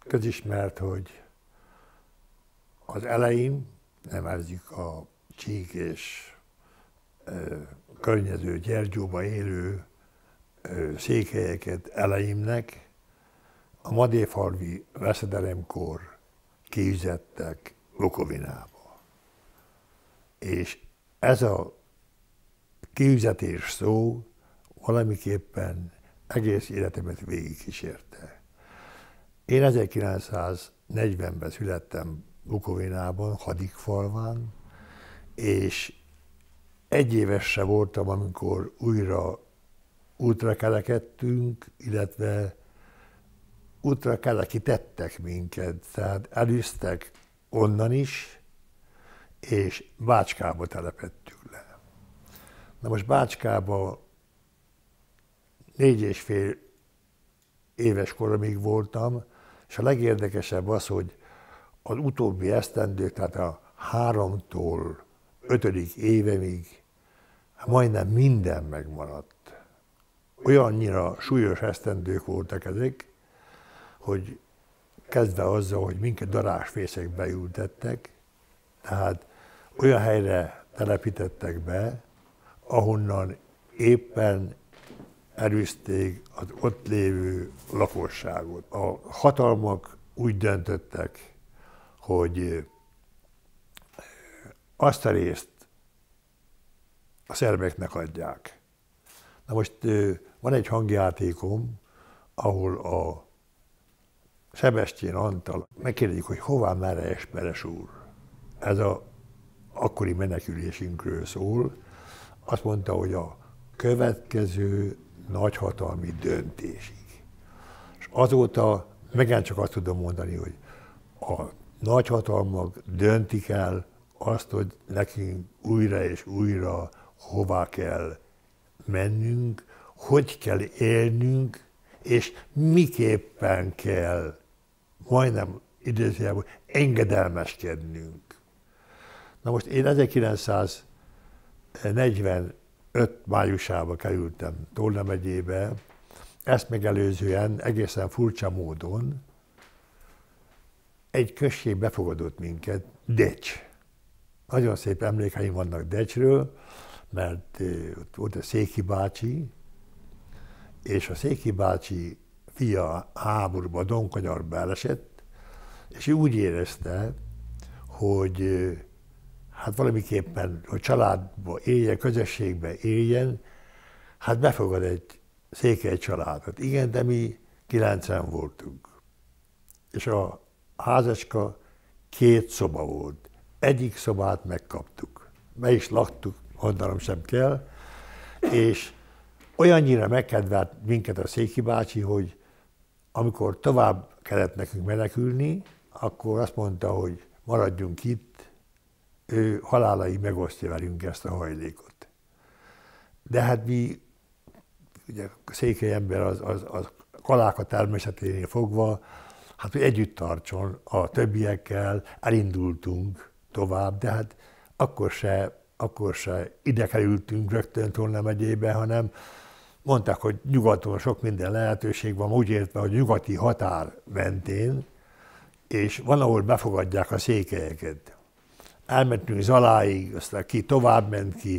Közismert, hogy az eleim, nevezzük a Csík és környező Gyergyóba élő székhelyeket eleimnek, a madéfalvi veszedelemkor kiüzettek Bukovinába. És ez a kiüzetés szó valamiképpen egész életemet végigkísérte. Én 1940-ben születtem Bukovinában, Hadikfalván, és egyéves se voltam, amikor újra útra kelekedtünk, illetve útra kelekítettek minket, tehát elűztek onnan is, és Bácskába telepettünk le. Na most Bácskába 4,5 éves koromig voltam, és a legérdekesebb az, hogy az utóbbi esztendők, tehát a 3-tól 5. évemig majdnem minden megmaradt. Olyannyira súlyos esztendők voltak ezek, hogy kezdve azzal, hogy minket darázsfészekbe ültettek, tehát olyan helyre telepítettek be, ahonnan éppen elűzték az ott lévő lakosságot. A hatalmak úgy döntöttek, hogy azt a részt a szerbeknek adják. Na most van egy hangjátékom, ahol a Sebestyén Antal megkérdezik, hogy hová merre Esperes úr. Ez az akkori menekülésünkről szól. Azt mondta, hogy a következő nagyhatalmi döntésig. És azóta megint csak azt tudom mondani, hogy a nagyhatalmak döntik el azt, hogy nekünk újra és újra hová kell mennünk, hogy kell élnünk, és miképpen kell majdnem idézőjelben engedelmeskednünk. Na most én 1945 májusában kerültem Tolna megyébe, ezt megelőzően egészen furcsa módon egy község befogadott minket, Decs. Nagyon szép emlékeim vannak Decsről, mert ott volt a Széki bácsi, és a Széki bácsi fia háborúban, Donkanyarba elesett, és ő úgy érezte, hogy hát valamiképpen, hogy családba éljen, közösségbe éljen, hát befogad egy székely családot. Igen, de mi 9-en voltunk. És a házacska 2 szoba volt. Egyik szobát megkaptuk. Be is laktuk, mondanom sem kell, és olyannyira megkedvelt minket a Széki bácsi, hogy amikor tovább kellett nekünk menekülni, akkor azt mondta, hogy maradjunk itt, ő haláláig megosztja velünk ezt a hajlékot. De hát mi, ugye a székely ember az kaláka természeténél fogva, hát hogy együtt tartson a többiekkel, elindultunk tovább, de hát akkor se ide kerültünk rögtön Tolna megyébe, hanem mondták, hogy nyugaton sok minden lehetőség van, úgy értve, hogy nyugati határ mentén, és van, ahol befogadják a székelyeket. Elmentünk Zaláig, aztán ki tovább ment ki,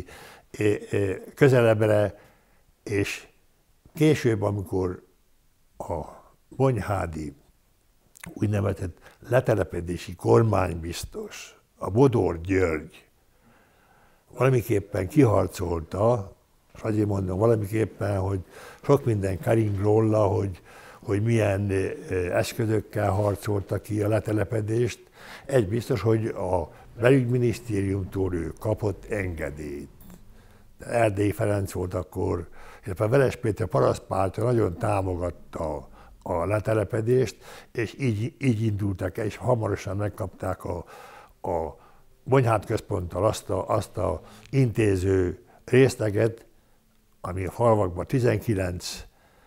közelebbre, és később, amikor a Bonyhádi úgynevezett letelepedési kormánybiztos, a Bodor György valamiképpen kiharcolta, és azért mondom valamiképpen, hogy sok minden kering róla, hogy milyen eszközökkel harcolta ki a letelepedést. Egy biztos, hogy a belügyminisztériumtól ő kapott engedélyt. Erdélyi Ferenc volt akkor, illetve a Veres Péter parasztpártja nagyon támogatta a letelepedést, és így indultak el, és hamarosan megkapták a Bonyhád központtal azt a intéző részleget, ami a falvakban 19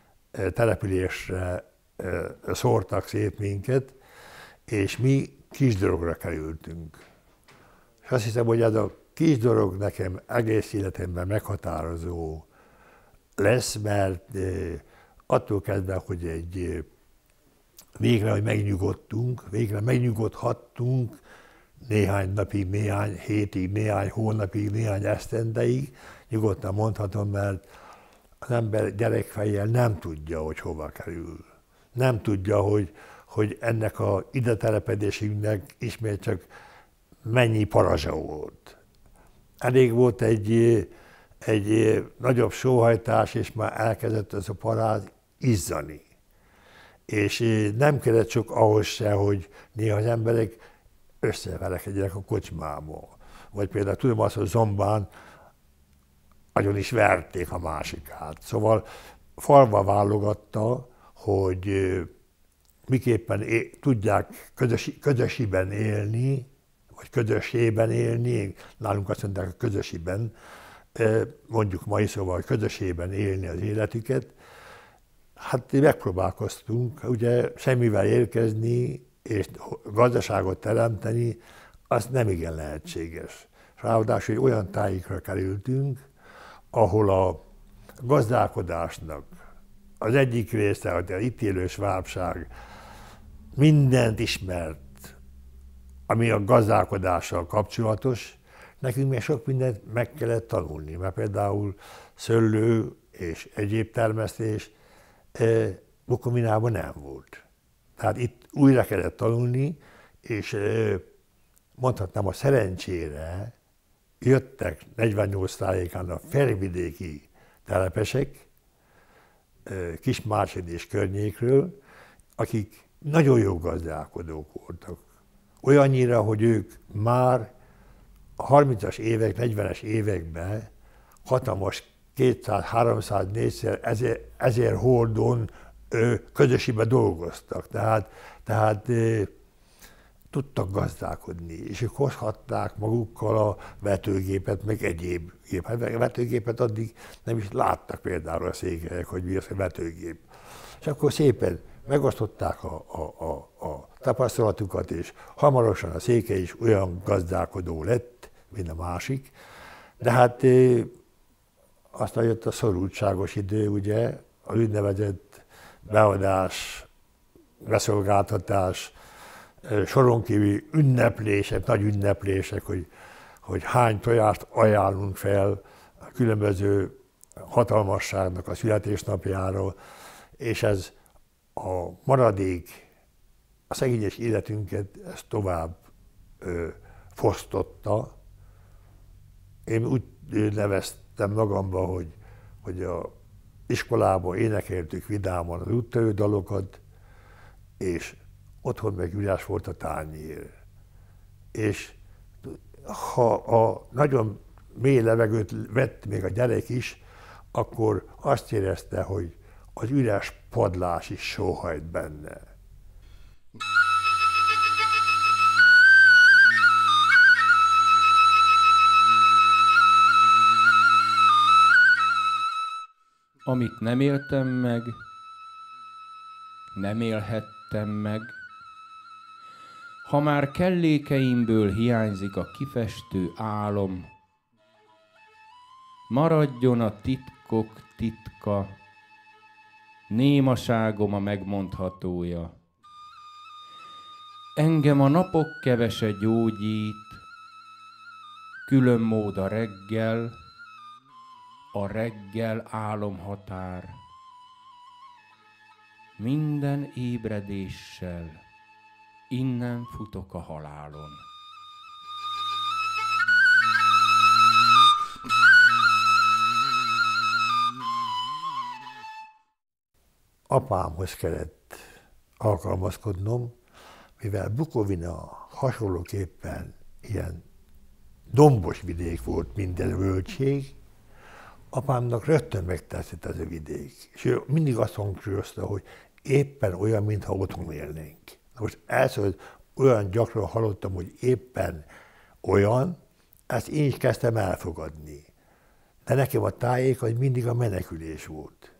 településre szórtak szét minket, és mi Kisdorogra kerültünk. És azt hiszem, hogy ez a Kisdorog nekem egész életemben meghatározó lesz, mert attól kezdve, hogy egy végre, hogy megnyugodtunk, végre megnyugodhattunk néhány napig, néhány hétig, néhány hónapig, néhány esztendeig, nyugodtan mondhatom, mert az ember gyerekfejjel nem tudja, hogy hova kerül. Nem tudja, hogy ennek a ide telepedésünknek ismét csak mennyi parazsa volt. Elég volt egy nagyobb sóhajtás, és már elkezdett ez a paráz izzani. És nem kellett sok ahhoz se, hogy néha az emberek összeverekedjenek a kocsmába. Vagy például tudom azt, hogy Zombán agyon is verték a másikát. Szóval falva válogatta, hogy miképpen tudják közösiben élni, vagy közösében élni, nálunk azt mondták, a közösiben, mondjuk mai szóval közösében élni az életüket. Hát megpróbálkoztunk, ugye semmivel érkezni és gazdaságot teremteni, az nem igen lehetséges. Ráadásul olyan tájékra kerültünk, ahol a gazdálkodásnak az egyik része, az itt élő svábság mindent ismert, ami a gazdálkodással kapcsolatos, nekünk még sok mindent meg kellett tanulni, mert például szőlő és egyéb termesztés Bukovinában nem volt. Tehát itt újra kellett tanulni, és mondhatnám, a szerencsére jöttek 48 tájékán a felvidéki telepesek, Kismárséd és környékről, akik nagyon jó gazdálkodók voltak. Olyannyira, hogy ők már a 30-as évek, 40-es években hatalmas 200, 300, 400, 1000 hordon közösségben dolgoztak. Tehát tudtak gazdálkodni, és ők hozhatták magukkal a vetőgépet, meg egyéb gépet. A vetőgépet addig nem is láttak például a székelyek, hogy mi az a vetőgép. És akkor szépen megosztották a tapasztalatukat, és hamarosan a székely is olyan gazdálkodó lett, mint a másik. De hát aztán jött a szorultságos idő, ugye, az úgynevezett beadás, beszolgáltatás, soron kívül ünneplések, nagy ünneplések, hogy hány tojást ajánlunk fel a különböző hatalmasságnak a születésnapjáról, és ez a maradék, a szegényes életünket ezt tovább fosztotta. Én úgy neveztem magamba, hogy a iskolában énekeltük vidáman az úttörő dalokat, és otthon meg üres volt a tányér. És ha a nagyon mély levegőt vett még a gyerek is, akkor azt érezte, hogy az üres padlás is sóhajt benne. Amit nem éltem meg, nem élhettem meg, ha már kellékeimből hiányzik a kifestő álom, maradjon a titkok titka, némaságom a megmondhatója. Engem a napok kevese gyógyít, külön mód a reggel álomhatár. Minden ébredéssel innen futok a halálon. Apámhoz kellett alkalmazkodnom, mivel Bukovina hasonlóképpen ilyen dombos vidék volt, minden völgység, apámnak rögtön megtetszett ez a vidék. És ő mindig azt hangsúlyozta, hogy éppen olyan, mintha otthon élnénk. Most először olyan gyakran hallottam, hogy éppen olyan, ezt én is kezdtem elfogadni. De nekem a tájék az mindig a menekülés volt.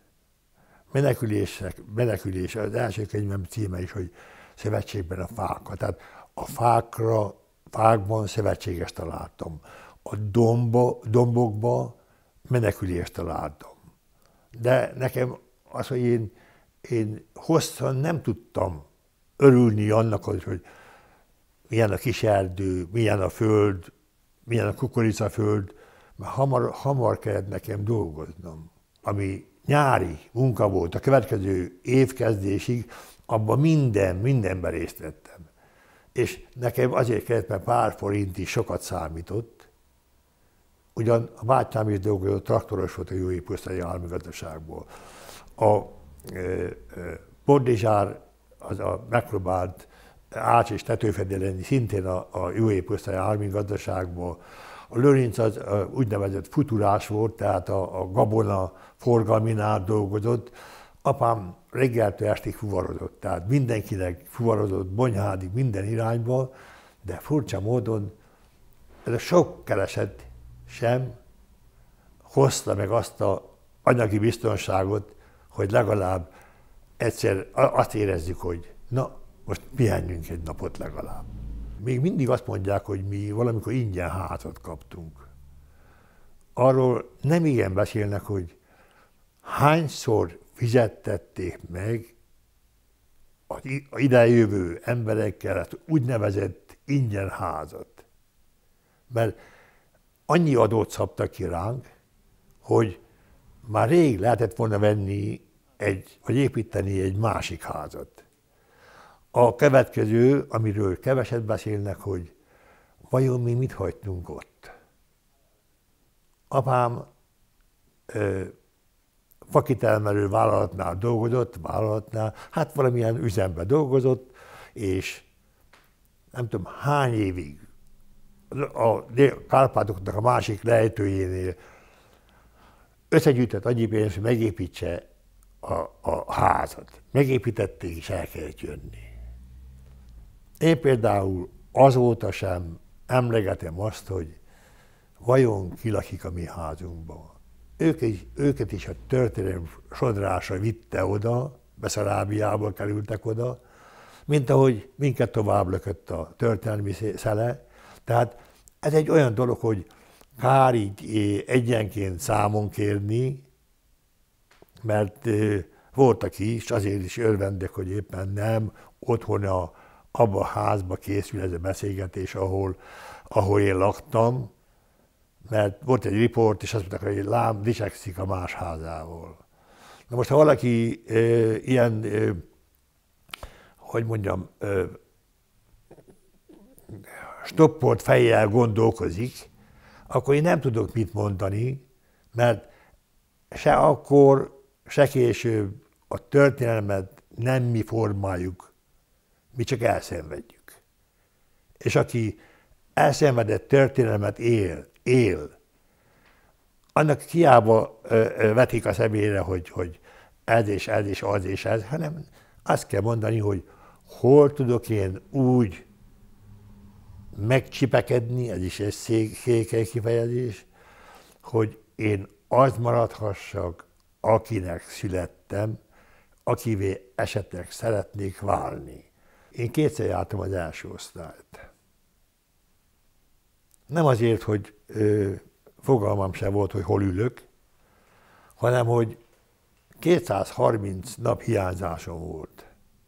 Menekülés, az első könyvem címe is, hogy szövetségben a fákkal. Tehát a fákban szövetséges találtam. A dombokban menekülést találtam. De nekem az, hogy én hosszan nem tudtam örülni annak, hogy milyen a kis erdő, milyen a föld, milyen a kukoricaföld, mert hamar kellett nekem dolgoznom. Ami nyári munka volt a következő évkezdésig, abban mindenben részt vettem. És nekem azért kellett, mert pár forint is sokat számított. Ugyan a bátyám is dolgozott, traktoros volt a Jóépüsztei Állami Gazdaságból. A Boldizsár az a megpróbált ács- és tetőfedél lenni szintén a Jóépüsztei Állami Gazdaságból. A Lőrinc az úgynevezett futurás volt, tehát a gabona forgalminál dolgozott. Apám reggeltől estig fuvarozott, tehát mindenkinek fuvarozott Bonyhádig minden irányba, de furcsa módon ez a sok kereset sem hozta meg azt az anyagi biztonságot, hogy legalább egyszer azt érezzük, hogy na, most pihenjünk egy napot legalább. Még mindig azt mondják, hogy mi valamikor ingyen házat kaptunk. Arról nem igen beszélnek, hogy hányszor fizettették meg az idejövő emberekkel ezt úgynevezett ingyen házat. Mert annyi adót szabtak ki ránk, hogy már rég lehetett volna venni vagy építeni egy másik házat. A következő, amiről keveset beszélnek, hogy vajon mi mit hagytunk ott. Apám fakitermelő vállalatnál dolgozott, hát valamilyen üzemben dolgozott, és nem tudom hány évig a Kárpátoknak a másik lejtőjénél összegyűjtött annyi pénzt, hogy megépítse a házat. Megépítették, és el kellett jönni. Én például azóta sem emlegetem azt, hogy vajon ki lakik a mi házunkban. Őket is a történelem sodrása vitte oda, Beszarábiából kerültek oda, mint ahogy minket tovább lökött a történelmi szele. Tehát ez egy olyan dolog, hogy kár így egyenként számon kérni, mert voltak is, azért is örvendek, hogy éppen nem otthon abba a házba készül ez a beszélgetés, ahol én laktam, mert volt egy riport, és azt mondták, hogy lám dicsekszik a más házával. Na most, ha valaki ilyen, hogy mondjam, stoppolt fejjel gondolkozik, akkor én nem tudok mit mondani, mert se akkor, se később a történelmet nem mi formáljuk, mi csak elszenvedjük. És aki elszenvedett történelmet él, annak hiába vetik a szemére, hogy ez és ez és az és ez, hanem azt kell mondani, hogy hol tudok én úgy megcsipekedni, ez is egy székely kifejezés, hogy én az maradhassak, akinek születtem, akivé esetleg szeretnék válni. Én kétszer jártam az első osztályt. Nem azért, hogy fogalmam sem volt, hogy hol ülök, hanem hogy 230 nap hiányzásom volt.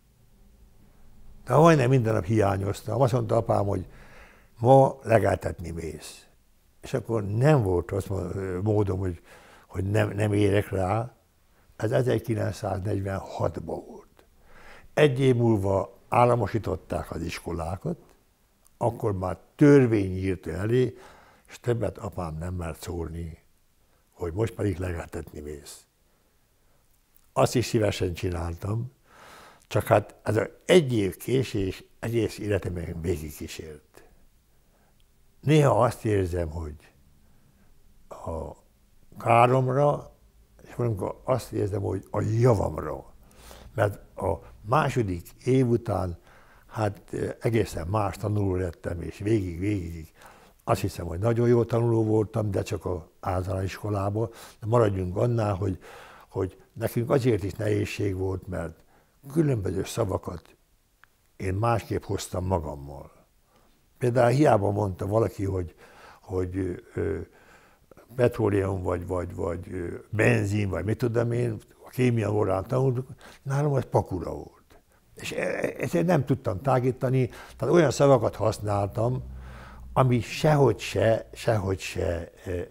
De majdnem minden nap hiányoztam. Azt mondta apám, hogy ma legeltetni mész. És akkor nem volt az módom, hogy nem érek rá. Ez 1946-ban volt. Egy év múlva államosították az iskolákat, akkor már törvény írta elé, és többet apám nem mert szólni, hogy most pedig legeltetni mész. Azt is szívesen csináltam, csak hát ez az egy év késés egész életemben végigkísért. Néha azt érzem, hogy a káromra, és valamikor azt érzem, hogy a javamra. Mert a második év után hát egészen más tanuló lettem, és végig azt hiszem, hogy nagyon jó tanuló voltam, de csak az általános iskolában. De maradjunk annál, hogy nekünk azért is nehézség volt, mert különböző szavakat én másképp hoztam magammal. Például hiába mondta valaki, hogy petróleum, vagy benzin, vagy mit tudom én, a kémia órán tanultuk, nálam az pakura volt. És ezért nem tudtam tágítani, tehát olyan szavakat használtam, ami sehogy se,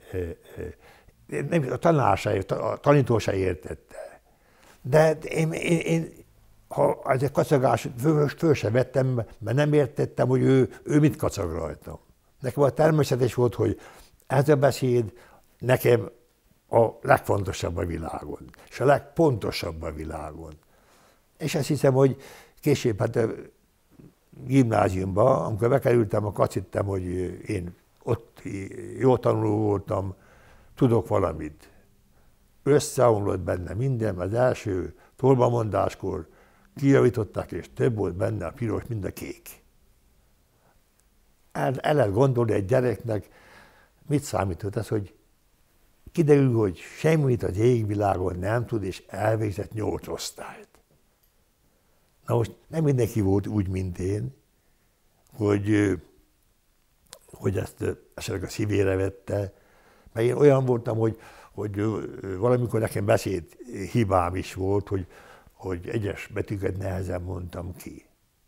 nem, a tanító se értette. De én ha ez egy kacagás, föl sem vettem, mert nem értettem, hogy ő mit kacag rajtam. Nekem a természetes volt, hogy ez a beszéd nekem a legfontosabb a világon, és a legpontosabb a világon. És azt hiszem, hogy később, hát a gimnáziumban, amikor bekerültem, akkor azt hittem, hogy én ott jó tanuló voltam, tudok valamit. Összeomlott benne minden, az első tolbamondáskor kijavították, és több volt benne a piros, mint a kék. El lehet gondolni egy gyereknek, mit számított ez, hogy kiderül, hogy semmit az égvilágon nem tud, és elvégzett 8 osztályt. Na most nem mindenki volt úgy, mint én, hogy ezt esetleg a szívére vette, mert én olyan voltam, hogy valamikor nekem beszéd hibám is volt, hogy egyes betűket nehezen mondtam ki.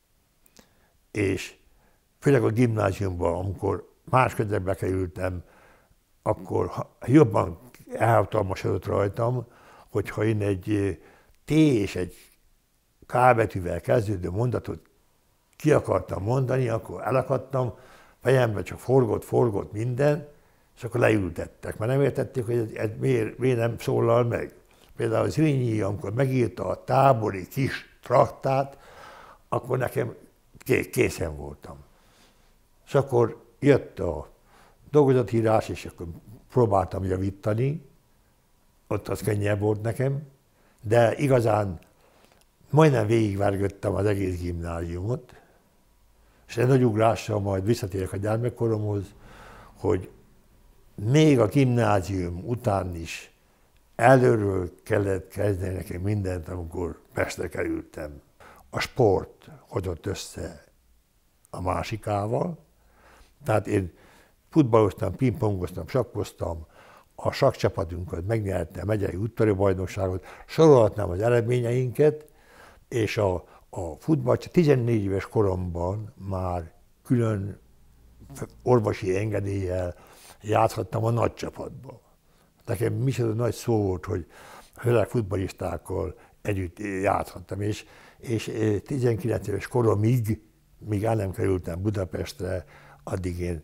És főleg a gimnáziumban, amikor másodikba kerültem, akkor jobban elhatalmasodott rajtam, hogyha én egy T és egy K betűvel kezdődő mondatot ki akartam mondani, akkor elakadtam, fejemben csak forgott minden, és akkor leültettek, mert nem értették, hogy ez miért nem szólal meg. Például Zrínyi, amikor megírta a tábori kis traktát, akkor nekem készen voltam. És akkor jött a dolgozatírás, és akkor próbáltam javítani, ott az könnyebb volt nekem, de igazán majdnem végigvergődtem az egész gimnáziumot, és egy nagy ugrással majd visszatérek a gyermekkoromhoz, hogy még a gimnázium után is előről kellett kezdeni nekem mindent, amikor Pestre kerültem. A sport hozott össze a másikával, tehát én futballoztam, pingpongoztam, sakkoztam, a sakkcsapatunkat megnyerte a megyei úttörő bajnokságot, sorolhatnám az eredményeinket, és a futball 14 éves koromban már külön orvosi engedéllyel játszhattam a nagy csapatba. Nekem micsoda nagy szó volt, hogy főleg futballistákkal együtt játszhattam, és 19 éves koromig, míg el nem kerültem Budapestre, addig én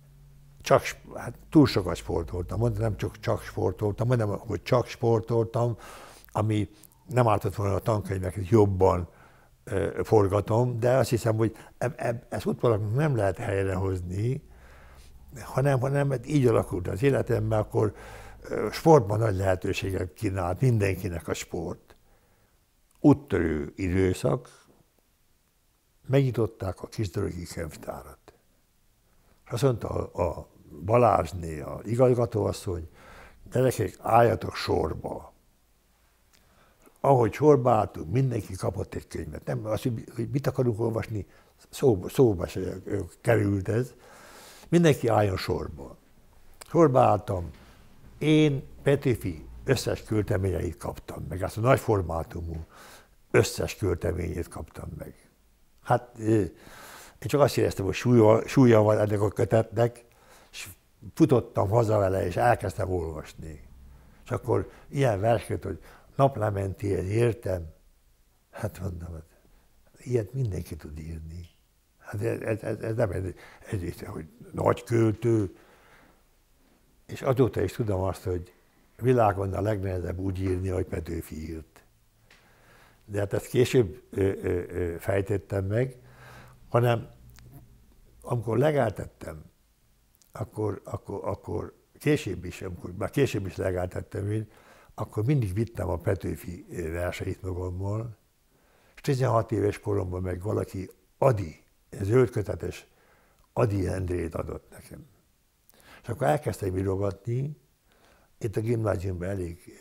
túl sokat sportoltam, nem csak sportoltam, hanem hogy csak sportoltam, ami nem ártott volna a tankönyveket jobban forgatom, de azt hiszem, hogy ezt útvonalak nem lehet helyrehozni, hanem így alakult az életemben, akkor sportban nagy lehetőséget kínált mindenkinek a sport. Úttörő időszak, megnyitották a Kisdorogi könyvtárat. És azt mondta a Balázsné, a igazgatóasszony, gyerekek, álljatok sorba. Ahogy sorba álltunk, mindenki kapott egy könyvet. Nem az, hogy mit akarunk olvasni, szóba se került ez. Mindenki álljon sorba. Sorba álltam. Én Petőfi összes költeményeit kaptam meg, azt a nagy formátumú összes költeményét kaptam meg. Hát én csak azt éreztem, hogy súlya van ennek a kötetnek, és futottam haza vele, és elkezdtem olvasni. És akkor ilyen verseket, hogy naplementéhez értem, hát mondom, ilyet mindenki tud írni. Hát ez nem egy hogy nagy költő, és azóta is tudom azt, hogy a világon a legnehezebb úgy írni, hogy Petőfi írt. De hát ezt később fejtettem meg, hanem amikor legeltettem, akkor később is legeltettem én, akkor mindig vittem a Petőfi verseit magammal, és 16 éves koromban meg valaki Adi, zöldkötetes Ady Endrét adott nekem. És akkor elkezdtem írogatni, itt a gimnáziumban elég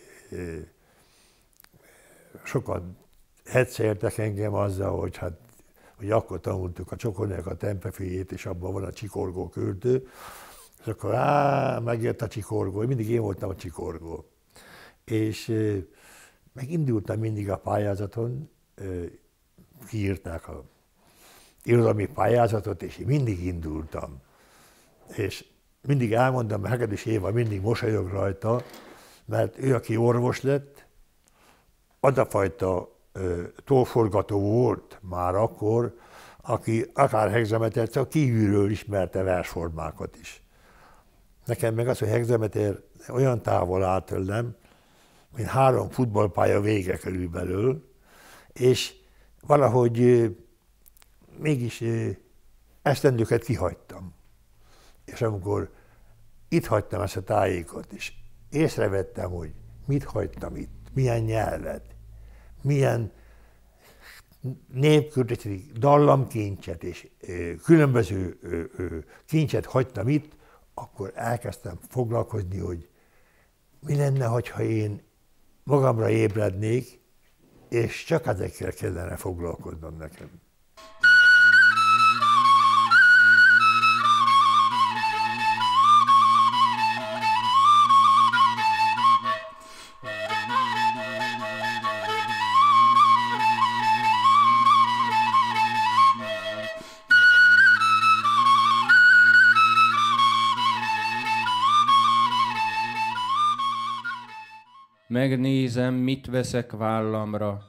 sokan hecceltek engem azzal, hogy akkor tanultuk a Csokonnak a Tempeféjét, és abban van a csikorgó költő, és akkor megjött a csikorgó, mindig én voltam a csikorgó. És megindultam mindig a pályázaton, kiírták a irodalmi pályázatot, és én mindig indultam. És mindig elmondom, mert Hegedűs Éva mindig mosolyog rajta, mert ő, aki orvos lett, az a fajta tollforgató volt már akkor, aki akár hegzametert, csak kívülről ismerte versformákat is. Nekem meg az, hogy hegzameter olyan távol állt tőlem, mint 3 futballpálya vége körülbelül, és valahogy mégis esztendőket kihagytam. És amikor itt hagytam ezt a tájékot, és észrevettem, hogy mit hagytam itt, milyen nyelvet, milyen népköltészeti dallamkincset és különböző kincset hagytam itt, akkor elkezdtem foglalkozni, hogy mi lenne, ha én magamra ébrednék, és csak ezekkel kellene foglalkoznom nekem. Megnézem, mit veszek vállamra.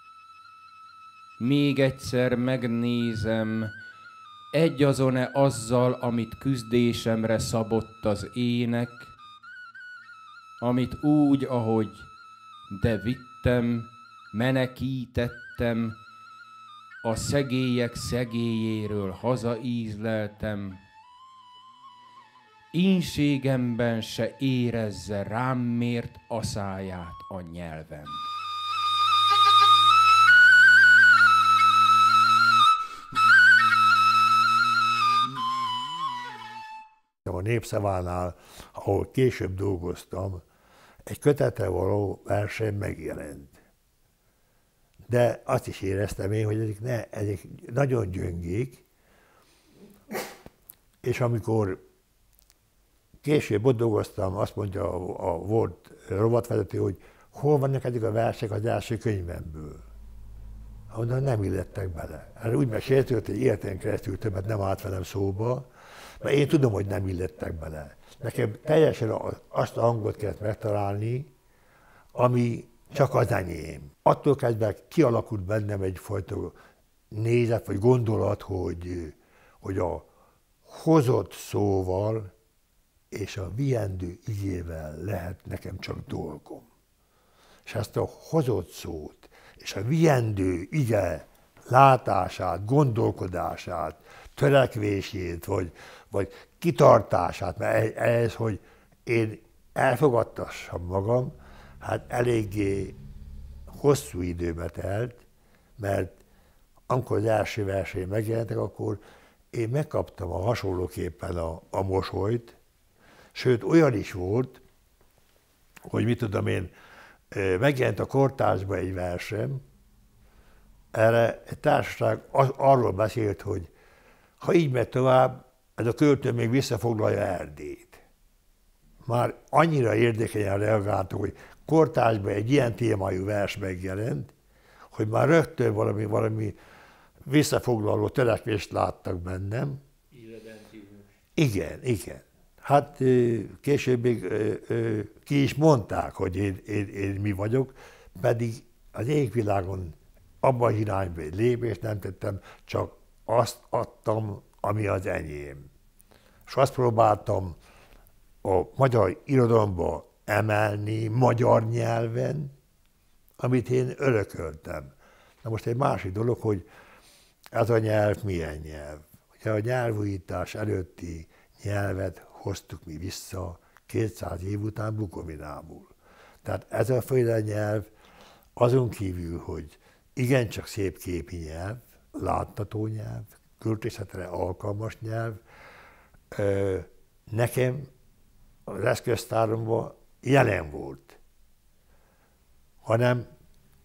Még egyszer megnézem, egyazon-e azzal, amit küzdésemre szabott az ének, amit úgy, ahogy de vittem, menekítettem, a szegélyek szegélyéről hazaízleltem. Ínségemben se érezze rám mért aszályát a nyelvem. A Népszavánál, ahol később dolgoztam, egy kötetre való verseny megjelent. De azt is éreztem én, hogy ezek nagyon gyöngék, és amikor később ott dolgoztam, azt mondja a volt rovatvezető, hogy hol vannak ezek a versek az első könyvemből. Onnan nem illettek bele. Hát úgy mesélt, hogy életen keresztül többet nem állt velem szóba, mert én tudom, hogy nem illettek bele. Nekem teljesen azt a hangot kellett megtalálni, ami csak az enyém. Attól kezdve kialakult bennem egyfajta nézet vagy gondolat, hogy a hozott szóval és a viendő igével lehet nekem csak dolgom. És ezt a hozott szót és a viendő ige látását, gondolkodását, törekvését, vagy kitartását, mert ez, hogy én elfogadtassam magam, hát eléggé hosszú időbe telt, mert amikor az első verseny megjelentek, akkor én megkaptam a hasonlóképpen a mosolyt, sőt olyan is volt, hogy mit tudom én, megjelent a Kortársban egy versem, erre egy társaság arról beszélt, hogy ha így megy tovább, ez a költő még visszafoglalja Erdélyt. Már annyira érzékenyen reagáltak, hogy Kortársban egy ilyen témájú vers megjelent, hogy már rögtön valami visszafoglaló törekvést láttak bennem. Igen. Hát később még ki is mondták, hogy én mi vagyok, pedig az égvilágon abban az irányban egy lépést nem tettem, csak azt adtam, ami az enyém. És azt próbáltam a magyar irodalomba emelni magyar nyelven, amit én örököltem. Na most egy másik dolog, hogy ez a nyelv milyen nyelv. Ugye a nyelvújítás előtti nyelvet hoztuk mi vissza 200 év után Bukovinából. Tehát ez a féle nyelv azon kívül, hogy igencsak szép képi nyelv, láttató nyelv, költészetre alkalmas nyelv, nekem az eszköztáromban jelen volt. Hanem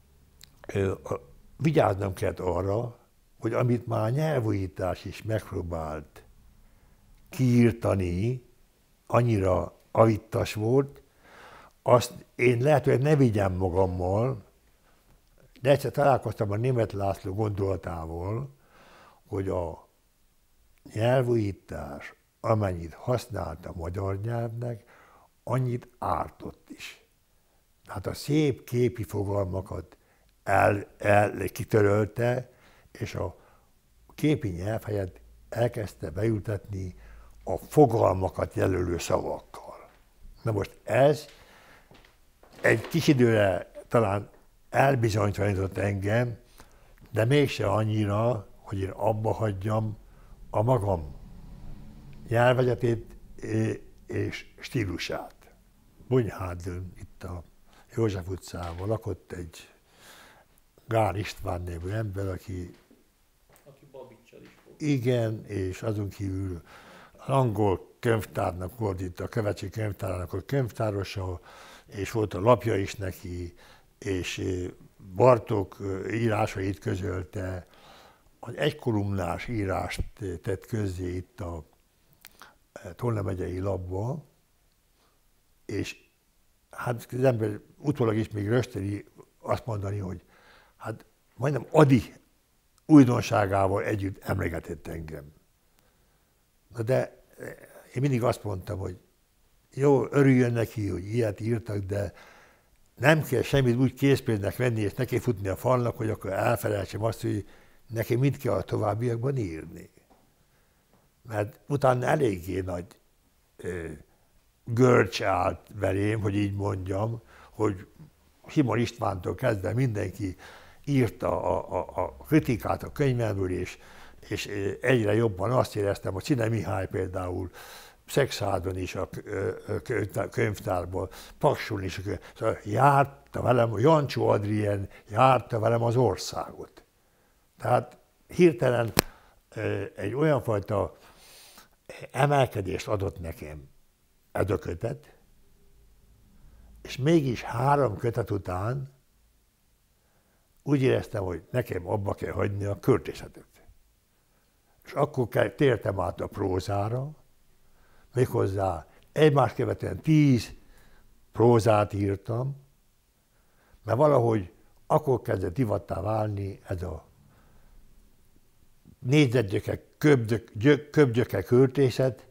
vigyáznom kellett arra, hogy amit már a nyelvújítás is megpróbált kiírtani, annyira avittas volt, azt én lehet, hogy ne vigyem magammal, De egyszer találkoztam a Németh László gondolatával, hogy a nyelvújítás, amennyit használt a magyar nyelvnek, annyit ártott is. Tehát a szép képi fogalmakat kitörölte, és a képi nyelv helyett elkezdte beültetni a fogalmakat jelölő szavakkal. Na most ez egy kis időre talán elbizonytalanított engem, de mégse annyira, hogy én abba hagyjam a magam nyelvezetét és stílusát. Bunyhádon, itt a József utcában lakott egy Gál István nevű ember, aki Babicsal is volt. igen, és azon kívül az angol könyvtárnak volt itt, a Kövecsi könyvtárának a könyvtárosa, és volt a lapja is neki, és Bartók írásait közölte, az egykolumnás írást tett közzé itt a Tolna megyei lapba, és hát az ember utólag is még rösteli azt mondani, hogy hát majdnem Ady újdonságával együtt emlegetett engem. Na de én mindig azt mondtam, hogy jó, örüljön neki, hogy ilyet írtak, de nem kell semmit úgy készpénznek venni, és neki futni a falnak, hogy akkor elfelejtsem azt, hogy neki mit kell a továbbiakban írni. Mert utána eléggé nagy görcs állt velém, hogy így mondjam, hogy Simon Istvántól kezdve mindenki írta a kritikát a könyvemből, és egyre jobban azt éreztem, hogy Színe Mihály például Szexádon is a könyvtárban, Pakson is, szóval járta velem, Jancsó Adrien járta velem az országot. Tehát hirtelen egy olyan fajta emelkedést adott nekem ez a kötet, és mégis 3 kötet után úgy éreztem, hogy nekem abba kell hagyni a költészetet. És akkor tértem át a prózára, méghozzá egymást követően 10 prózát írtam, mert valahogy akkor kezdett divattá válni ez a négyzetgyöke, köbgyöke költészet,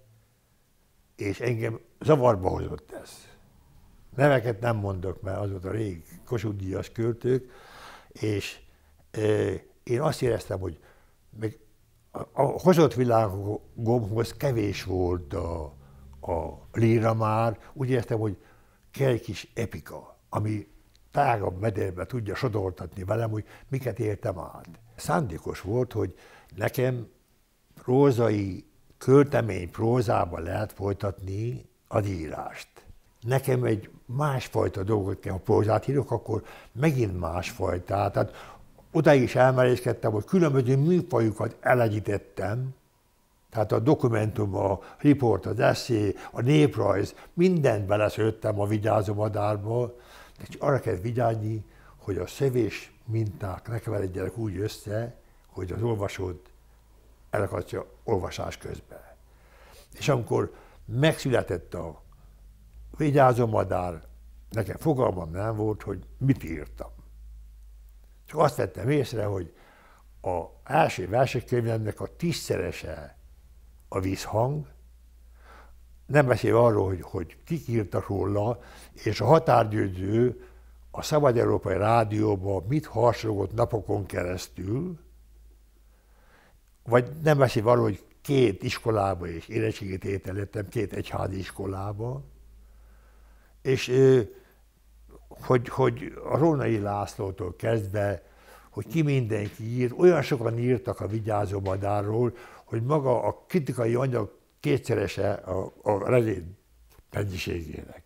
és engem zavarba hozott ez. Neveket nem mondok, mert az volt a régi Kossuth-díjas költők, és én azt éreztem, hogy még a hozott világomhoz kevés volt a líra már, úgy éreztem, hogy kell egy kis epika, ami tágabb mederbe tudja sodortatni velem, hogy miket értem át. Szándékos volt, hogy nekem prózai, költemény prózában lehet folytatni az írást. Nekem egy másfajta dolgot kell, ha prózát írok, akkor megint másfajta. Tehát odáig is elmerészkedtem, hogy különböző műfajukat elegyítettem, tehát a dokumentum, a riport, az esszé, a néprajz, mindent beleszőttem a vigyázó madárba, de csak arra kell vigyázni, hogy a szövés minták ne keveredjenek úgy össze, hogy az olvasót elakadja olvasás közben. És amikor megszületett a vigyázó madár, nekem fogalmam nem volt, hogy mit írtam. Csak azt vettem észre, hogy az első versekönyvemnek a 10-szerese a visszhang, nem beszél arról, hogy kik írtak róla, és a Határgyőző a Szabad Európai Rádióban mit harsogott napokon keresztül, vagy nem beszél arról, hogy 2 iskolába és érettségit ételeztem, 2 egyházi iskolába, és hogy a Rónai Lászlótól kezdve, hogy ki mindenki írt, olyan sokan írtak a vigyázó madárról, hogy maga a kritikai anyag 2-szerese a regény mennyiségének.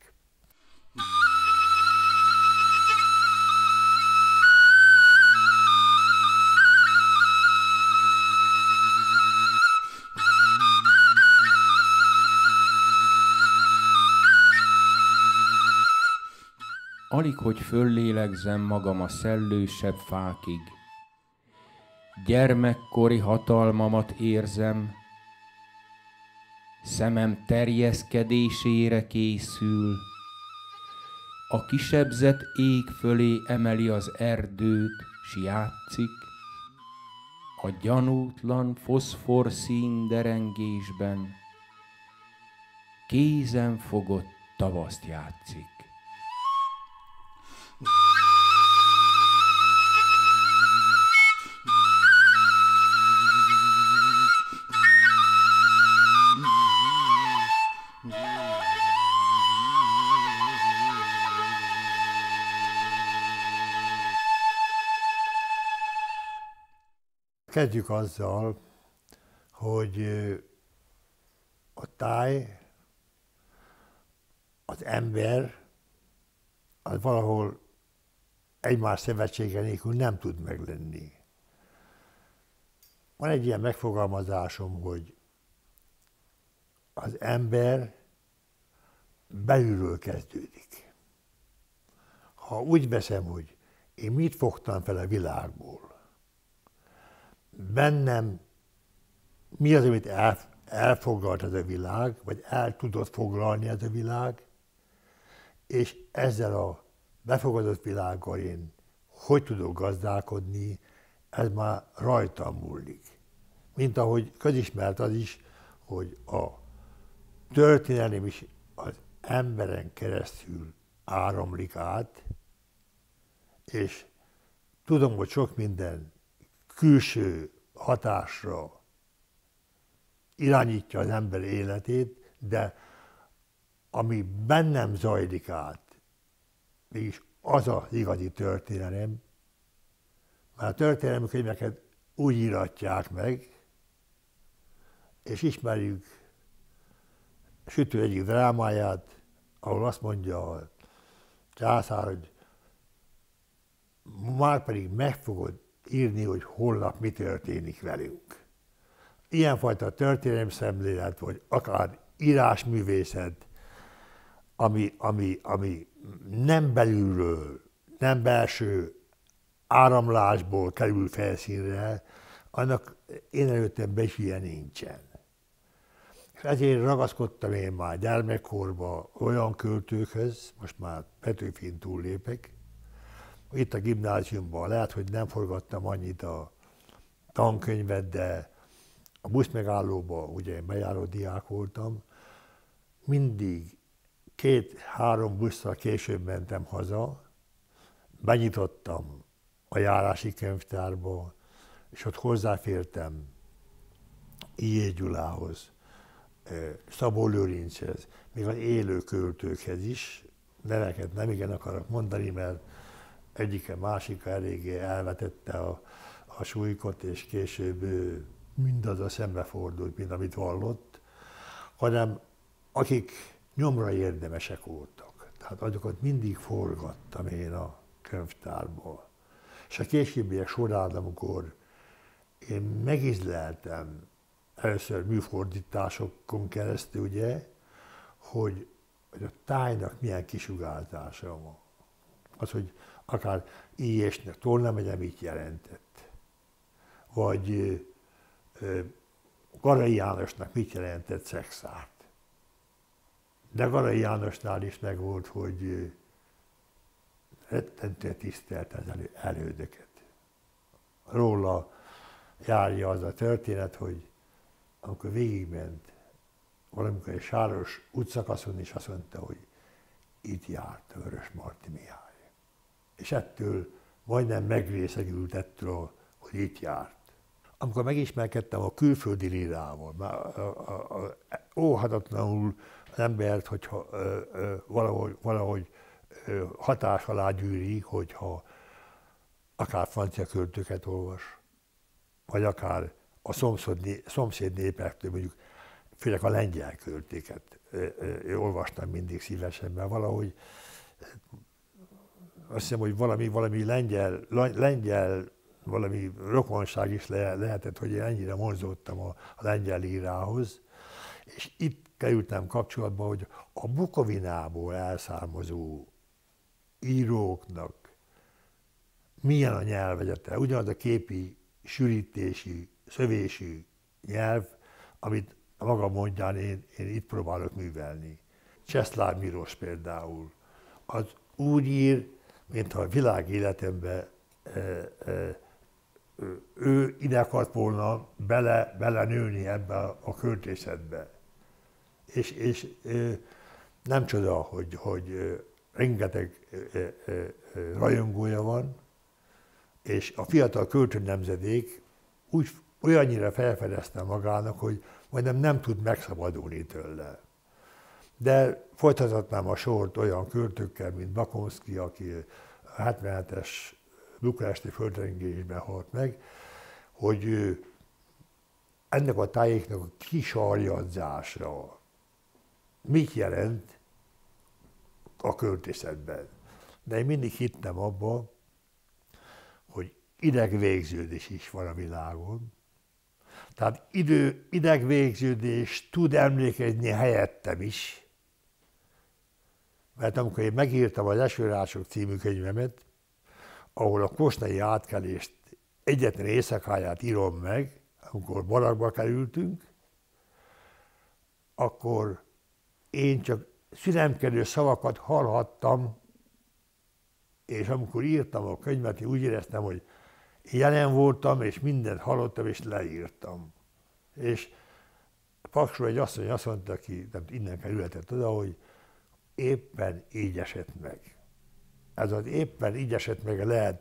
Alig, hogy föllélegzem magam a szellősebb fákig. Gyermekkori hatalmamat érzem, szemem terjeszkedésére készül, a kisebzett ég fölé emeli az erdőt, s játszik a gyanútlan foszforszín derengésben, kézen fogott tavaszt játszik. Kezdjük azzal, hogy a táj, az ember, az valahol egymás szövetsége nélkül nem tud meglenni. Van egy ilyen megfogalmazásom, hogy az ember belülről kezdődik. Ha úgy veszem, hogy én mit fogtam fel a világból, bennem mi az, amit elfoglalt ez a világ, vagy el tudott foglalni ez a világ, és ezzel a befogadott világgal én hogy tudok gazdálkodni, ez már rajtam múlik. Mint ahogy közismert az is, hogy a történelem is az emberen keresztül áramlik át, és tudom, hogy sok minden külső hatásra irányítja az ember életét, de ami bennem zajlik át, mégis az az igazi történelem, mert a történelmi könyveket úgy íratják meg, és ismerjük Sütő egyik drámáját, ahol azt mondja a császár, hogy már pedig meg fogod írni, hogy holnap mi történik velünk. Ilyenfajta történelemszemlélet, vagy akár írásművészet, ami nem belülről, nem belső áramlásból kerül felszínre, annak én előttem besülye nincsen. És ezért ragaszkodtam én már gyermekkorban olyan költőkhöz, most már Petőfin túllépek, itt a gimnáziumban lehet, hogy nem forgattam annyit a tankönyvet, de a buszmegállóban, ugye én bejáró diák voltam, mindig 2-3 busszal később mentem haza, benyitottam a járási könyvtárba, és ott hozzáfértem I.J. Gyulához, Szabó Lőrinchez, még az élő költőkhez is. Neveket nem igen akarok mondani, mert egyike másika eléggé elvetette a súlykot, és később mindaz a szembefordult, mint amit vallott, hanem akik nyomra érdemesek voltak. Tehát azokat mindig forgattam én a könyvtárból. És a későbbiek során, amikor én megizleltem először műfordításokon keresztül, ugye, hogy a tájnak milyen kisugárzása van. Az, hogy akár I.J.-nek Torna megye mit jelentett, vagy Garai Jánosnak mit jelentett Szexárd. De Garai Jánosnál is megvolt, hogy rettentően tisztelt az elődöket. Róla járja az a történet, hogy amikor végigment valamikor egy sáros útszakaszon is azt mondta, hogy itt járt a Vörösmarty Mihály. És ettől majdnem megrészegült ettől, hogy itt járt. Amikor megismerkedtem a külföldi lírával, óhatatlanul az embert, hogyha valahogy hatás alá gyűri, hogyha akár francia költőket olvas, vagy akár a szomszéd népektől, mondjuk főleg a lengyel költéket olvastam mindig szívesen, mert valahogy azt hiszem, hogy valami lengyel valami rokonság is lehetett, hogy én ennyire vonzódtam a lengyel írához, és itt kerültem kapcsolatba, hogy a Bukovinából elszármazó íróknak milyen a nyelvezete, ugyanaz a képi, sűrítési, szövésű nyelv, amit a maga módján én itt próbálok művelni. Cseszlár Milosz például, az úgy ír, mintha a világ életemben ő ide akart volna bele nőni ebbe a költészetbe. És nem csoda, hogy rengeteg rajongója van, és a fiatal költő nemzedék olyannyira felfedezte magának, hogy majdnem nem tud megszabadulni tőle. De folytathatnám a sort olyan költőkkel, mint Bakonszky, aki a 77-es bukaresti földrengésben halt meg, hogy ennek a tájéknak a kisarjadzásra mit jelent a költészetben. De én mindig hittem abba, hogy idegvégződés is van a világon. Tehát idegvégződés tud emlékezni helyettem is. Mert amikor én megírtam az Esőrácsok című könyvemet, ahol a kosnai átkelést egyetlen éjszakáját írom meg, amikor barakba kerültünk, akkor én csak szülemkedő szavakat hallhattam, és amikor írtam a könyvet, én úgy éreztem, hogy jelen voltam, és mindent hallottam, és leírtam. És Paksról egy asszony azt mondta, aki innen kerülhetett oda, hogy éppen így esett meg. Ez az éppen így esett meg lehet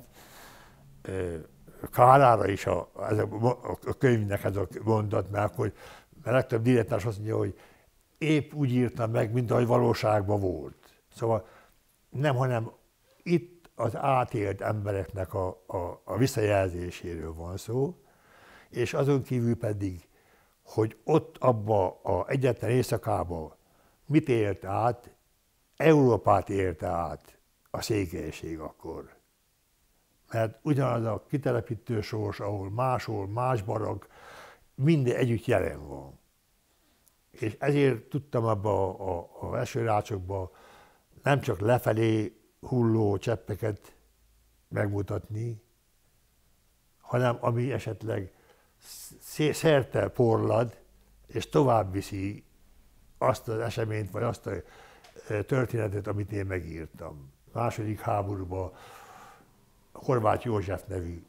kárára is a könyvnek ez a mondat, mert legtöbb dilettás azt mondja, hogy épp úgy írtam meg, mint ahogy valóságban volt. Szóval nem, hanem itt az átélt embereknek a visszajelzéséről van szó, és azon kívül pedig, hogy ott abba az egyetlen éjszakában mit élt át, Európát élte át a székelység akkor. Mert ugyanaz a kitelepítő sors, ahol más barak, minden együtt jelen van. És ezért tudtam abba a Esőrácsokba nem csak lefelé hulló cseppeket megmutatni, hanem ami esetleg szerte porlad, és tovább viszi azt az eseményt, vagy azt a történetet, amit én megírtam. Második háborúban Horváth József nevű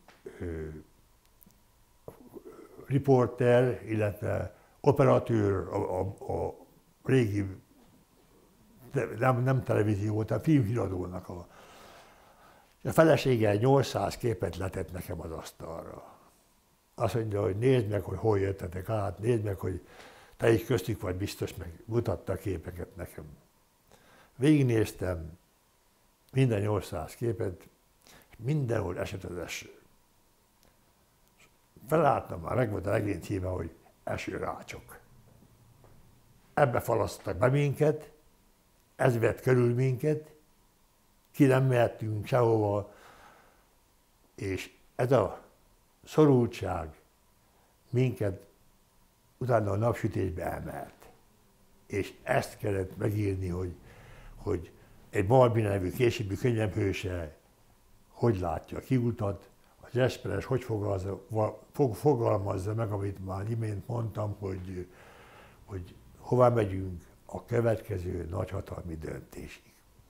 riporter, illetve operatőr a régi, nem televízió volt, a filmhíradónak a felesége 800 képet letett nekem az asztalra. Azt mondja, hogy nézd meg, hogy hol jöttetek át, nézd meg, hogy te is köztük vagy biztos, meg mutatta a képeket nekem. Végignéztem minden 800 képet, és mindenhol esett az eső. Felálltam már, meg volt a regény címe, hogy Esőrácsok. Ebbe falasztottak be minket, ez vett körül minket, ki nem mehettünk sehova, és ez a szorultság minket utána a napsütésbe emelt. És ezt kellett megírni, hogy egy Balbi nevű későbbi könyvem hőse hogy látja a kiutat, az Esperes hogy fogalmazza meg, amit már imént mondtam, hogy hova megyünk a következő nagyhatalmi döntésig.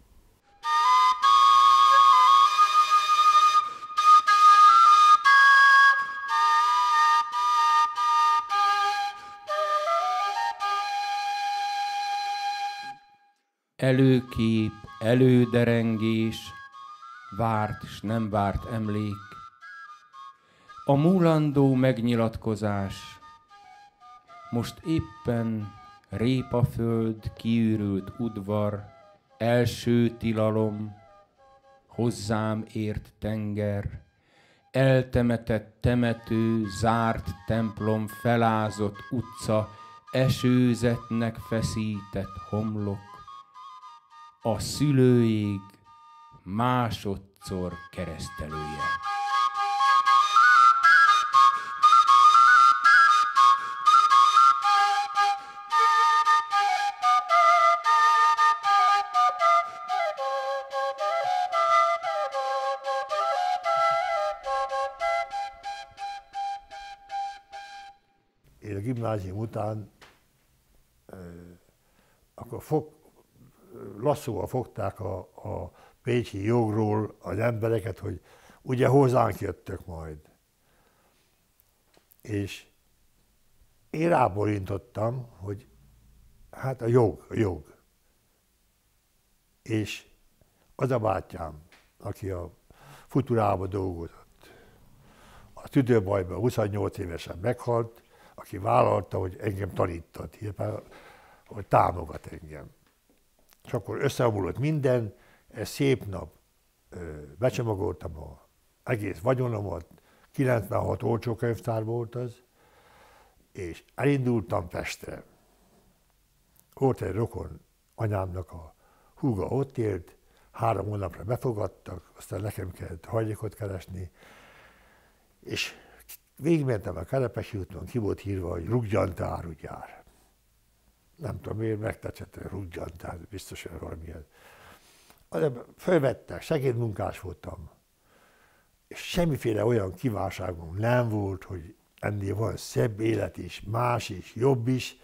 Előkép, előderengés, várt s nem várt emlék, a múlandó megnyilatkozás, most éppen répaföld, kiürült udvar, első tilalom, hozzám ért tenger, eltemetett temető, zárt templom, felázott utca, esőzetnek feszített homlok, a szülőig másodszor keresztelője. Én a gimnázium után akkor lasszóval fogták a pécsi jogról az embereket, hogy ugye hozzánk jöttök majd. És én ráborintottam, hogy hát a jog. És az a bátyám, aki a Futurában dolgozott, a tüdőbajban 28 évesen meghalt, aki vállalta, hogy engem tanított, hogy támogat engem. És akkor összeomlott minden, ez szép nap, becsomagoltam az egész vagyonomat, 96 olcsó könyvtár volt az, és elindultam Pestre. Volt egy rokon, anyámnak a húga ott élt, 3 hónapra befogadtak, aztán nekem kellett hajlékot keresni, és végigmentem a Kerepesi úton, ki volt írva, hogy ruggyantárúgyár. Nem tudom miért, megtetszett, hogy ruggyantár, biztos, hogy valamilyen. Fölvettek, segédmunkás voltam, és semmiféle olyan kívánságom nem volt, hogy ennél van szebb élet is, más is, jobb is.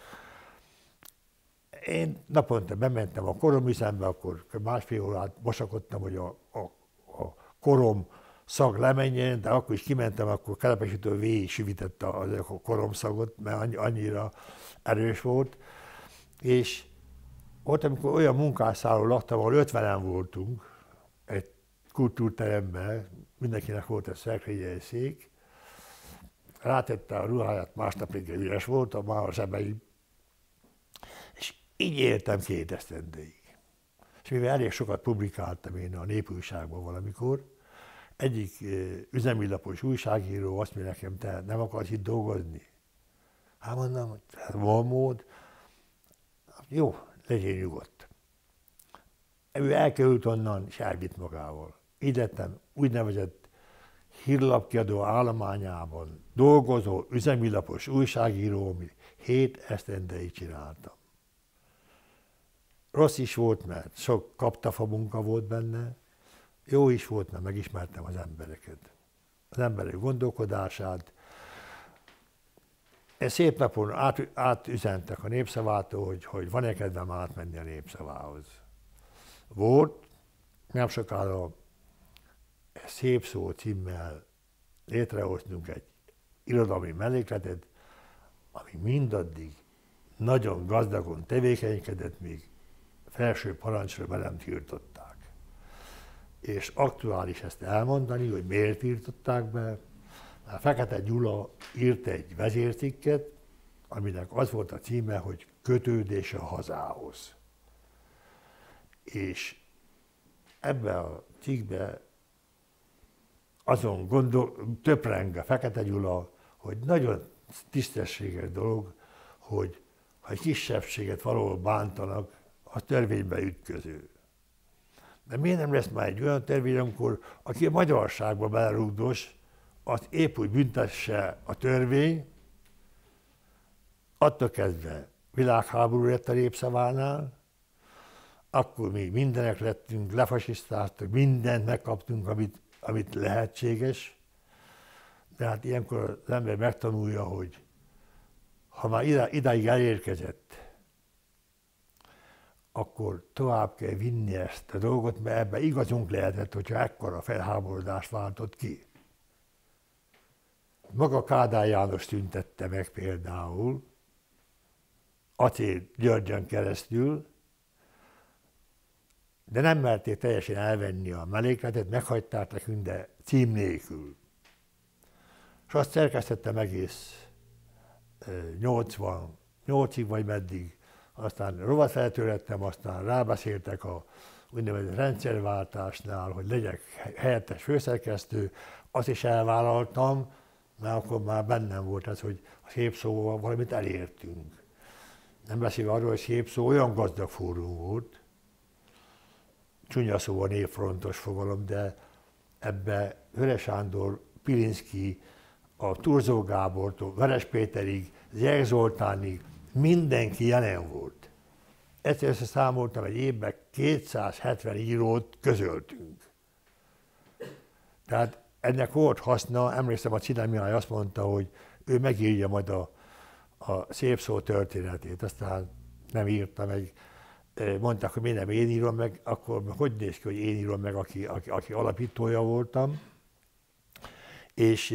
Én naponta bementem a koromüzembe, akkor másfél órát mosakodtam, hogy a korom szag lemenjen, de akkor is kimentem, akkor Kerepesitől végig süvítette a koromszagot, mert annyira erős volt. És ott, amikor olyan munkásszálló laktam, ahol 50-en voltunk, egy kultúrteremben, mindenkinek volt egy szekrénye, egy szék, rátette a ruháját, másnap még üres volt, már a zsebeim, és így éltem 2 esztendeig. És mivel elég sokat publikáltam én a Népújságban valamikor, egyik üzemilapos újságíró azt mondja nekem, te nem akarsz itt dolgozni? Hát mondom, hogy van mód. Jó, legyél nyugodt. Ő elkerült onnan, és elvitt magával. Így lettem úgynevezett hírlapkiadó állományában dolgozó, üzemilapos újságíró, amit 7 esztendeig csináltam. Rossz is volt, mert sok kaptafa munka volt benne, jó is volt, mert megismertem az embereket. Az emberek gondolkodását. Egy szép napon átüzentek a Népszavától, hogy van-e kedvem átmenni a Népszavához. Volt, nem sokára Szép szó címmel létrehoztunk egy irodalmi mellékletet, ami mindaddig nagyon gazdagon tevékenykedett, míg felső parancsra be nem tiltották. És aktuális ezt elmondani, hogy miért tiltották be. Mert Fekete Gyula írt egy vezércikket, aminek az volt a címe, hogy Kötődés a hazához. És ebbe a cikkbe azon töpreng a Fekete Gyula, hogy nagyon tisztességes dolog, hogy ha egy kisebbséget valahol bántanak, a törvénybe ütköző. De miért nem lesz már egy olyan törvény, amikor aki a magyarságba belerúgdos, az épp úgy büntesse a törvény, attól kezdve világháború lett a Népszavánál, akkor mi mindenek lettünk, lefasisztáztak, mindent megkaptunk, amit lehetséges, de hát ilyenkor az ember megtanulja, hogy ha már idáig elérkezett, akkor tovább kell vinni ezt a dolgot, mert ebben igazunk lehetett, hogyha ekkora felháborodást váltott ki. Maga Kádár János tüntette meg például, Acél Györgyön keresztül, de nem merték teljesen elvenni a mellékletet, meghagyták nekünk, de cím nélkül. És azt szerkesztettem egész 88-ig vagy meddig, aztán rovatfeltőrettem, aztán rábeszéltek a úgynevezett rendszerváltásnál, hogy legyek helyettes főszerkesztő, azt is elvállaltam, mert akkor már bennem volt ez, hogy a Szép Szóval valamit elértünk. Nem beszélve arról, hogy Szép Szó olyan gazdag fórum volt, csúnya szó a névfrontos fogalom, de ebbe Vörös Sándor, Pilinszky, a Turzó Gábortól, Veres Péterig, Zsek Zoltánig mindenki jelen volt. Egyszer összeszámoltam, egy évben 270 írót közöltünk. Tehát ennek volt haszna, emlékszem, a Cine Mihály azt mondta, hogy ő megírja majd a Szép Szó történetét, aztán nem írta meg. Mondták, hogy miért nem én írom meg, akkor hogy néz ki, hogy én írom meg, aki alapítója voltam. És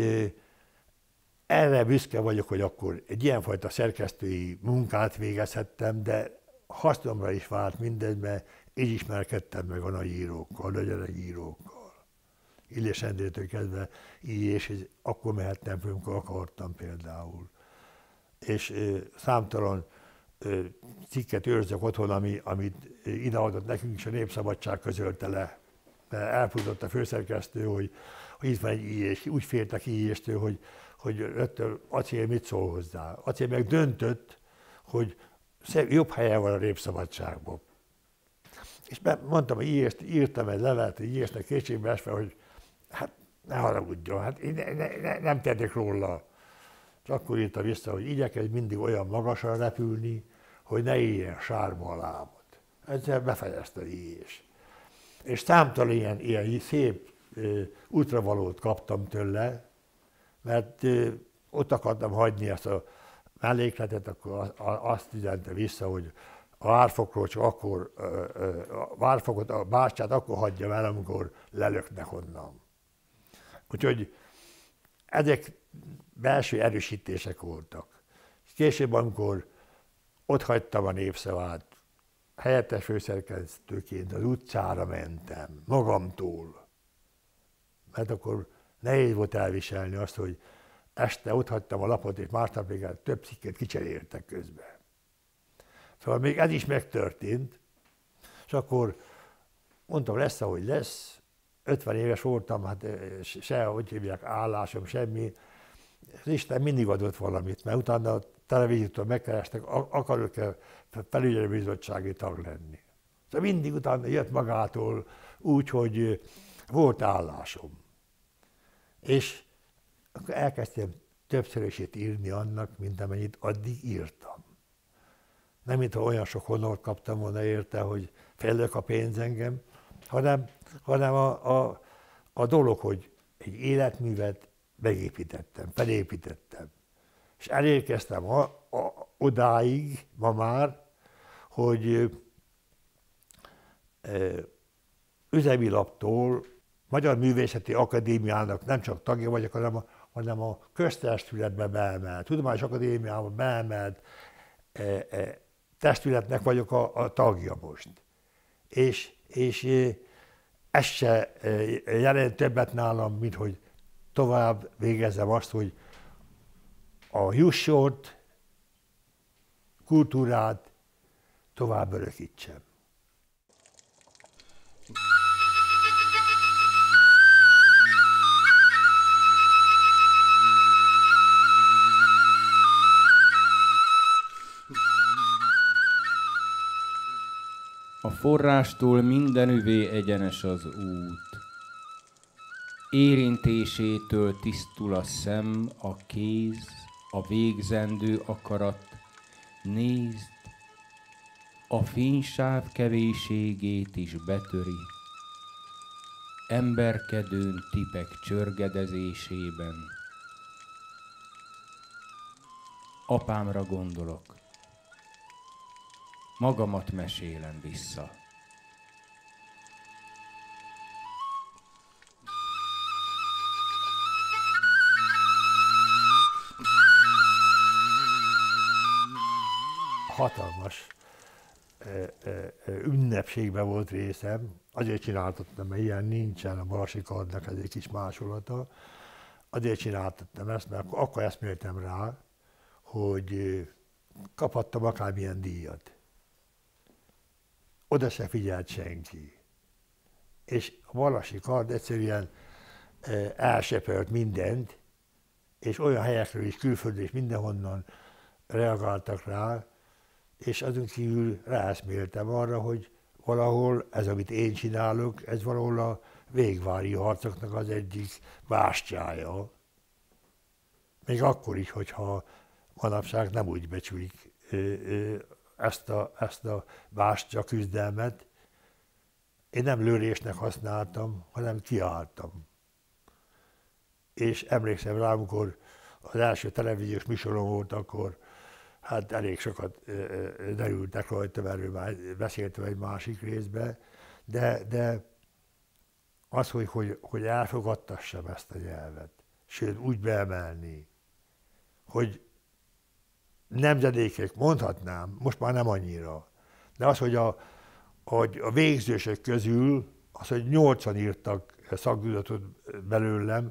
erre büszke vagyok, hogy akkor egy ilyenfajta szerkesztői munkát végezhettem, de hasznomra is vált mindez, mert így ismerkedtem meg a nagy írókkal, nagy öreg írókkal. Illés Endrétől kezdve így, és akkor mehettem föl, amikor akartam például. És számtalan cikket őrzök otthon, amit ideadott nekünk is, a Népszabadság közölte le. Mert elfutott a főszerkesztő, hogy itt van egy íjés, úgy féltek íjéstől, hogy rögtön Acél mit szól hozzá. Acél meg döntött, hogy jobb helye van a Népszabadságban. És mondtam, hogy írtam egy levelet, hogy íjésnek kétségbe esve, hogy hát ne haragudjon, hát én nem tehetek róla. És akkor írta vissza, hogy igyekezz mindig olyan magasra repülni, hogy ne éljen sárba a lábad. Ezzel befejezte íjés. És számtalan ilyen szép útravalót kaptam tőle, mert ott akartam hagyni ezt a mellékletet, akkor azt üzente vissza, hogy a várfokról csak akkor, a várfokot, a bástyát akkor hagyjam el, amikor lelöknek onnan. Úgyhogy ezek belső erősítések voltak. Később, amikor ott hagytam a Népszavát, helyettes főszerkesztőként az utcára mentem, magamtól. Mert akkor nehéz volt elviselni azt, hogy este ott hagytam a lapot, és másnap még több cikket kicseréltek közben. Szóval még ez is megtörtént, és akkor mondtam, lesz, ahogy lesz. 50 éves voltam, hát se, hogy hívják, állásom, semmi. Az Isten mindig adott valamit, mert utána a televíziótól megkerestek, akarok-e felügyelőbizottsági tag lenni. Szóval mindig utána jött magától úgy, hogy volt állásom. És akkor elkezdtem többszörösét írni annak, mint amennyit addig írtam. Nem mintha olyan sok honort kaptam volna érte, hogy fellök a pénz engem, hanem a dolog, hogy egy életművet megépítettem, felépítettem. És elérkeztem odáig ma már, hogy üzemi laptól Magyar Művészeti Akadémiának nem csak tagja vagyok, hanem a köztestületbe beemelt, Tudományos Akadémiába beemelt testületnek vagyok a tagja most. És ez se jelent többet nálam, mint hogy tovább végezzem azt, hogy a jussort, kultúrát tovább örökítsem. A forrástól mindenüvé egyenes az út. Érintésétől tisztul a szem, a kéz, a végzendő akarat. Nézd, a fénysáv kevéségét is betöri. Emberkedőn tipek csörgedezésében. Apámra gondolok. Magamat mesélem vissza. Hatalmas ünnepségben volt részem, azért csináltattam, mert ilyen nincsen a Balasi Kardnak, ez egy kis másolata. Azért csináltattam ezt, mert akkor eszméltem rá, hogy kaphattam akármilyen díjat. Oda se figyelt senki. És a Balasi Kard egyszerűen elsöpört mindent, és olyan helyekről is, külföldről is mindenhonnan reagáltak rá, és azon kívül ráeszméltem arra, hogy valahol ez, amit én csinálok, ez valahol a végvári harcoknak az egyik bástyája. Még akkor is, hogyha manapság nem úgy becsülik ezt a bástya küzdelmet. Én nem lőrésnek használtam, hanem kiálltam. És emlékszem rá, amikor az első televíziós műsorom volt, akkor hát elég sokat derültek rajta, erről már beszéltem egy másik részbe, de az, hogy elfogadtassam ezt a nyelvet. sőt úgy beemelni, hogy nemzedékek, mondhatnám, most már nem annyira, de az, hogy a végzősök közül, az, hogy 8-an írtak szaktudatot belőlem,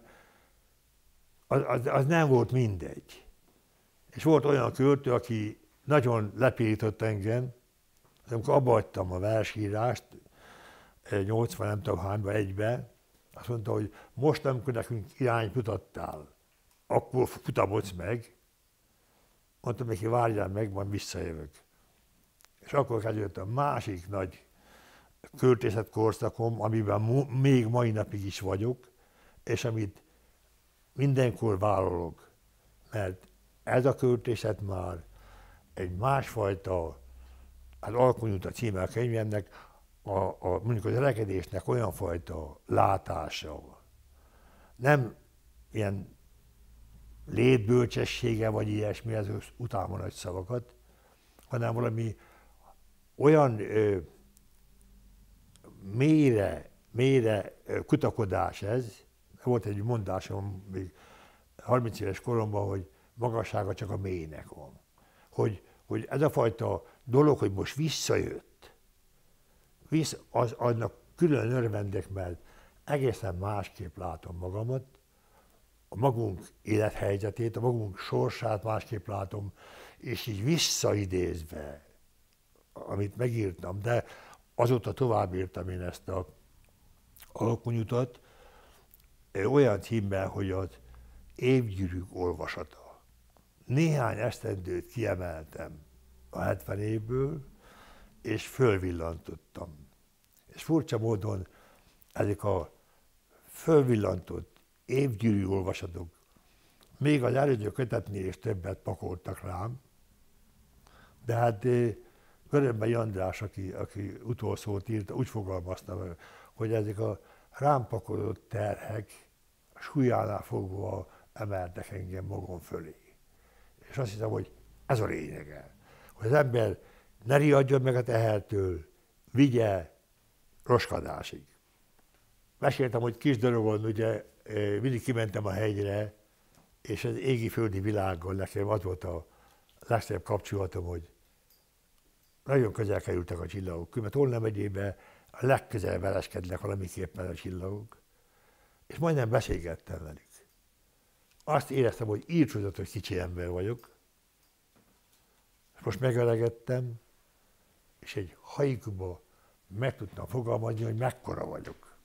az nem volt mindegy. És volt olyan költő, aki nagyon lepirított engem, amikor abba hagytam a versírást, 80 nem tudom hányba, egybe, azt mondta, hogy most, amikor nekünk irányt mutattál, akkor futamodsz meg. Mondtam neki, várjál meg, majd visszajövök. És akkor kezdődött a másik nagy költészet korszakom, amiben még mai napig is vagyok, és amit mindenkor vállalok, mert ez a költészet már egy másfajta, hát Alkonyút a címe a könyvemnek, mondjuk az öregedésnek olyan fajta látása, nem ilyen létbölcsessége vagy ilyesmi, ez utálom a nagy szavakat, hanem valami olyan mélyre kutakodás ez. Volt egy mondásom még 30 éves koromban, hogy magassága csak a mélynek van. Hogy ez a fajta dolog, hogy most visszajött, annak külön örvendek, mert egészen másképp látom magamat, a magunk élethelyzetét, a magunk sorsát másképp látom, és így visszaidézve, amit megírtam, de azóta tovább írtam én ezt a Alkonyutat, olyan címmel, hogy az évgyűrűk olvasata. Néhány esztendőt kiemeltem a 70 évből, és fölvillantottam. És furcsa módon ezek a fölvillantott évgyűrű olvasatok még az előző kötetnél is többet pakoltak rám, de hát Körömbei András, aki utolsót írt, úgy fogalmazta, hogy ezek a rám pakolott terhek súlyánál fogva emeltek engem magam fölé. És azt hiszem, hogy ez a lényege, hogy az ember ne riadjon meg a tehertől, vigye roskadásig. Meséltem, hogy kis dorogon ugye mindig kimentem a hegyre, és az égi-földi világgal nekem az volt a legszebb kapcsolatom, hogy nagyon közel kerültek a csillagok, mert Tolna megyében a legközelebb vereskednek valamiképpen a csillagok, és majdnem beszélgettem velük. Azt éreztem, hogy írtózatos kicsi ember vagyok, és most megöregedtem, és egy haikuba meg tudtam fogalmazni, hogy mekkora vagyok.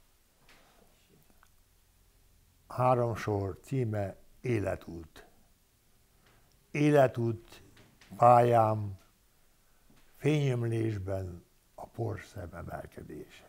3 sor címe Életút. Életút, pályám, fényömlésben a porszem emelkedése.